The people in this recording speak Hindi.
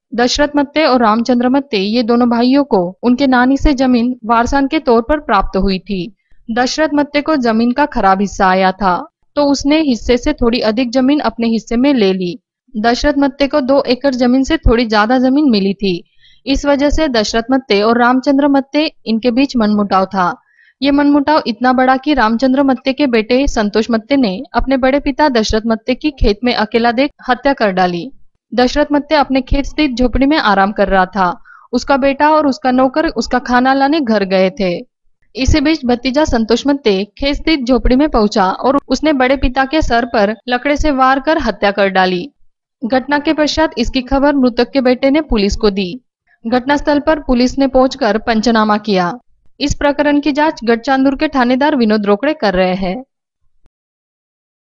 दशरथ मत्ते और रामचंद्र मत्ते ये दोनों भाइयों को उनके नानी से जमीन वारसान के तौर पर प्राप्त हुई थी। दशरथ मत्ते को जमीन का खराब हिस्सा आया था, तो उसने हिस्से से थोड़ी अधिक जमीन अपने हिस्से में ले ली। दशरथ मत्ते को 2 एकड़ जमीन से थोड़ी ज्यादा जमीन मिली थी। इस वजह से दशरथ मत्ते और रामचंद्र मत्ते इनके बीच मनमुटाव था। ये मनमुटाव इतना बड़ा कि रामचंद्र मत्ते के बेटे संतोष मत्ते ने अपने बड़े पिता दशरथ मत्ते की खेत में अकेला देख हत्या कर डाली। दशरथ मत्ते अपने खेत स्थित झोपड़ी में आराम कर रहा था। उसका बेटा और उसका नौकर उसका खाना लाने घर गए थे। इसी बीच भतीजा संतोष मत्ते खेत स्थित झोपड़ी में पहुंचा और उसने बड़े पिता के सर पर लकड़े से वार कर हत्या कर डाली। घटना के पश्चात इसकी खबर मृतक के बेटे ने पुलिस को दी। घटनास्थल पर पुलिस ने पहुंचकर पंचनामा किया। इस प्रकरण की जांच गढ़चांदूर के थानेदार विनोद रोकड़े कर रहे हैं।